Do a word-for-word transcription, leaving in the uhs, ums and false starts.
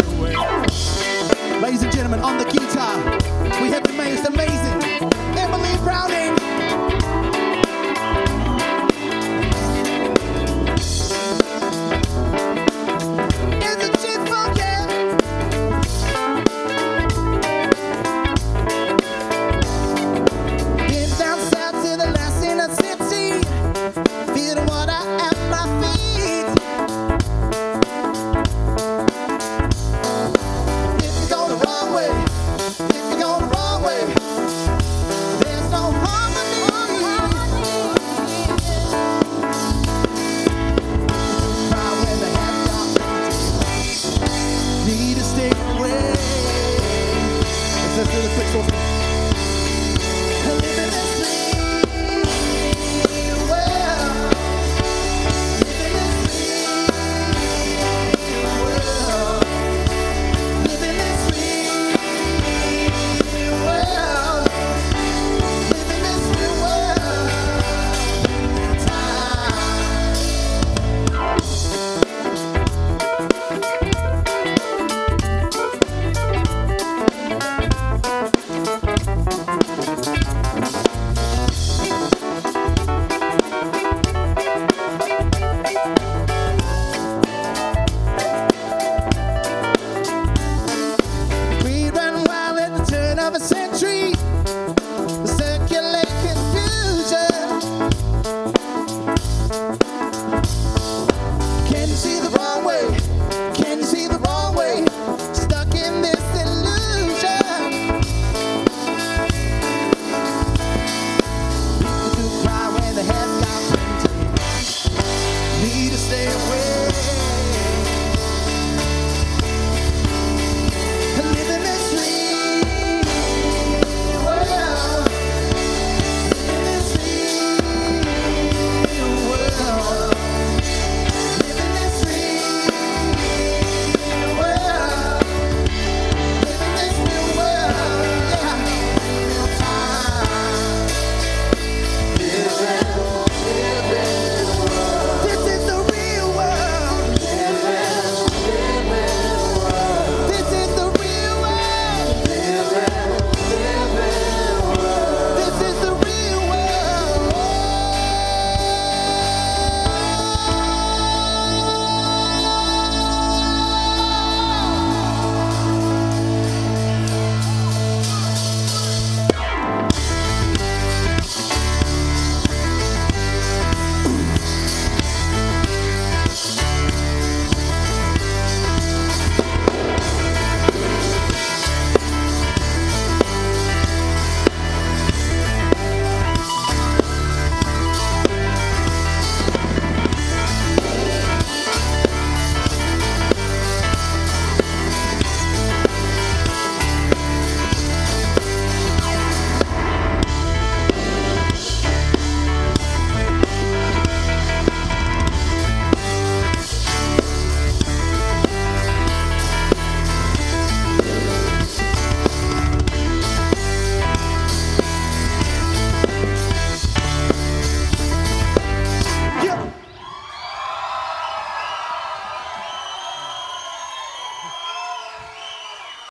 away. Ladies and gentlemen, on the guitar, we have the most amazing Emily Browning. Isn't she funky? Been down south to the last in the city, feel the water at my feet. If you go the wrong way, if you go the wrong way, there's no harmony. Cry when the head got need to stay away. Let's do the quick source.